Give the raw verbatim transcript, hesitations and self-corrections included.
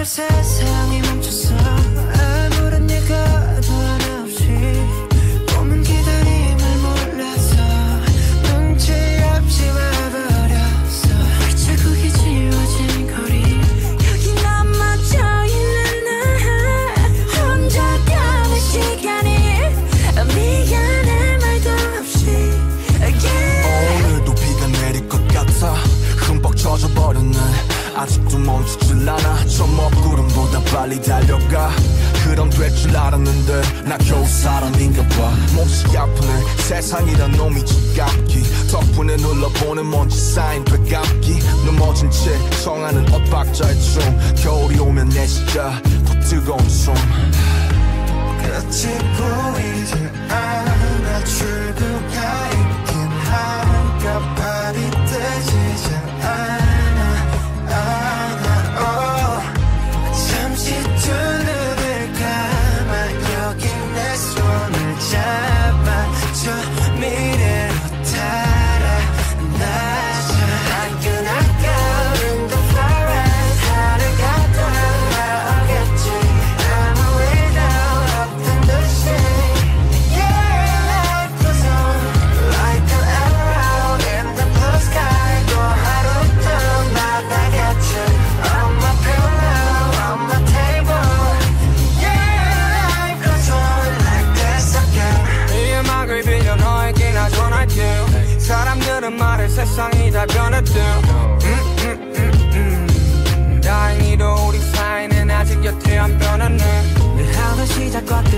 세상이 멈췄어. 아무런 예가도 하나 없이 꿈은 기다림을 몰라서 눈치 없이 와버렸어. 발자국이 지워진 거리 여기 넘어져 있는 나 혼자 가는 시간이 미안해 말도 없이 yeah. 오늘도 비가 내릴 것 같아. 흠뻑 젖어버렸네. 아직도 멈추질 않아. 저 먹구름보다 빨리 달려가. 그럼 될 줄 알았는데 나 겨우 사람인가 봐. 몹시 아프네 세상이란 놈이 지갑기. 덕분에 눌러보는 먼지 쌓인 되감기. 넘어진 채 청하는 엇박자의 춤. 겨울이 오면 내 시야 더 뜨거운 숨. 끝이 보이지 않아. 출구가 있긴 한가발이 뜨지지 않아. 잠시 두 눈을 감아 여기 내 손을 잡아 저 미래로 달아나자. I cannot go in the forest. 하루가 돌아오겠지. 아무 일도 없던 듯이 yeah. Life goes on like an arrow in the blue sky. 또 하루도 나가겠지. On my pillow, on my table yeah. Life goes on like this again. 이 음악을 빌려 너에게 나 전할게. 사람들은 말해 세상이 다 변했대. 음, 음, 음, 음. 다행히도 우리 사이는 아직 여태 안 변했네. 늘 하던 시작과